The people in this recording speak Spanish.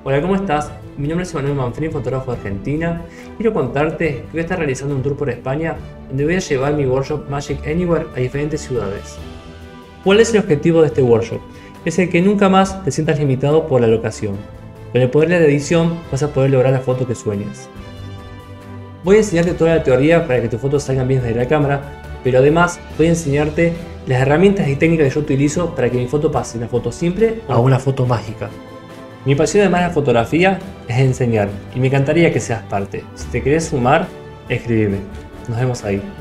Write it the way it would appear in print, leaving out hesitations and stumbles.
Hola, ¿cómo estás? Mi nombre es Emanuel Manfrini, fotógrafo de Argentina. Quiero contarte que voy a estar realizando un tour por España donde voy a llevar mi workshop Magic Anywhere a diferentes ciudades. ¿Cuál es el objetivo de este workshop? Es el que nunca más te sientas limitado por la locación. Con el poder de la edición vas a poder lograr la foto que sueñes. Voy a enseñarte toda la teoría para que tus fotos salgan bien desde la cámara, pero además voy a enseñarte las herramientas y técnicas que yo utilizo para que mi foto pase de una foto simple a una foto mágica. Mi pasión además de la fotografía es enseñar y me encantaría que seas parte. Si te querés sumar, escríbeme. Nos vemos ahí.